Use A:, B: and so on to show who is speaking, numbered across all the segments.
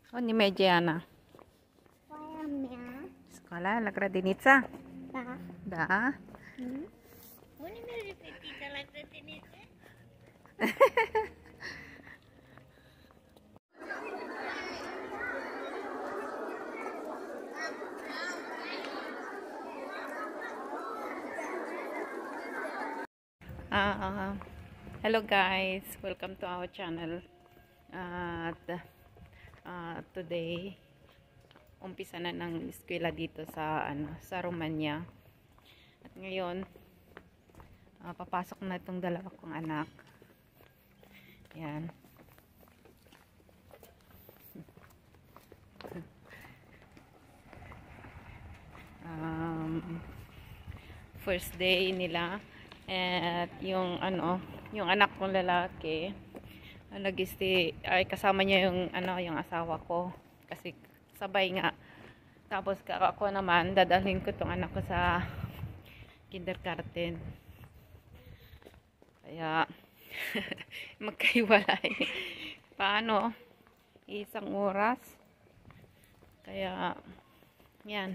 A: Oni Mediana.
B: Moja mea.
A: Școala la grădiniță?
B: Da.
A: Da.
B: Unde merge fetița la grădiniță?
A: Hello guys, welcome to our channel. Today umpisa na ng eskwela dito sa sa Romania. At ngayon papasok na itong dalawa kong anak. Yan. First day nila. At yung yung anak kong lalaki ay kasama niya yung yung asawa ko kasi sabay nga. Tapos ako naman dadalhin ko tong anak ko sa kindergarten. Kaya magkaiwalay. Paano? Isang oras. Kaya yan.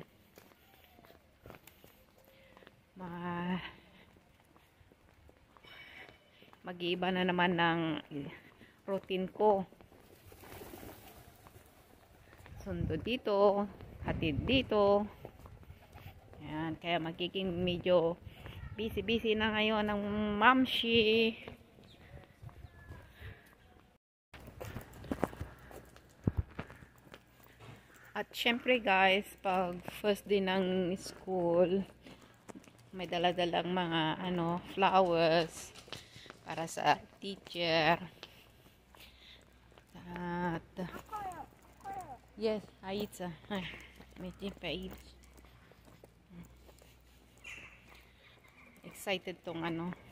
A: Mag-iiba na naman ng routine ko. Sundo dito, hatid dito. Ayan, kaya magiging medyo busy na ngayon ng mamshi. At syempre guys, pag first day ng school, may dala-dalang mga flowers para sa teacher. At yes, aici. Mergem pe aici. Excited tong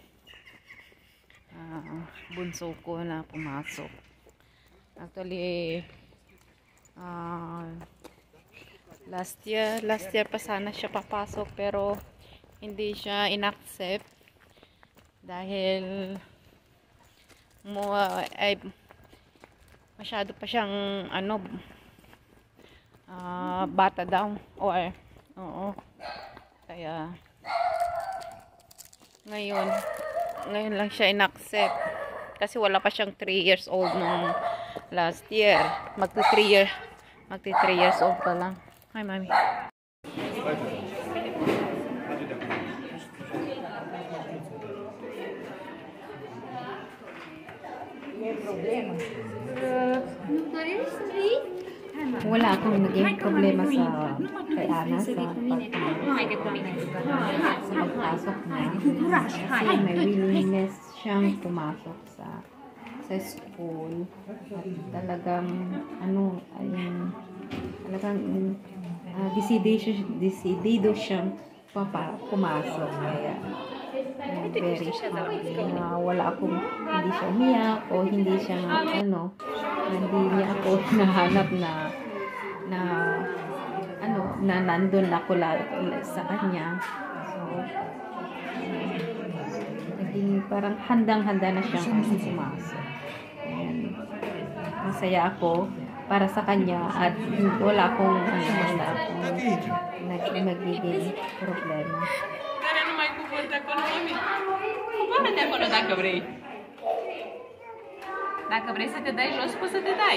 A: bunso ko na pumasok. Actually last year pa sana siya papasok pero hindi siya inaccept dahil ay masyado pa siyang bata daw or kaya ngayon lang siya inaccept kasi wala pa siyang 3 years old nung last year. Magti 3 years old pa lang. Hi mami. Wala akong naging problema sa kay Ana sa pagpasok niya. Kasi may willingness siyang pumasok sa school. At talagang decidido siyang pumasok. Kaya very happy na wala akong hindi siya umiyak o hindi siya hindi niya ako nahanap na nandun ako sa kanya. So naging parang handang-handa na siyang pumasok. And masaya ako para sa kanya at wala akong nagiging problema.
C: Care nu mai cuvântă acolo, mami? Coboară-te acolo dacă vrei. Dacă vrei să te dai jos, poți să te dai.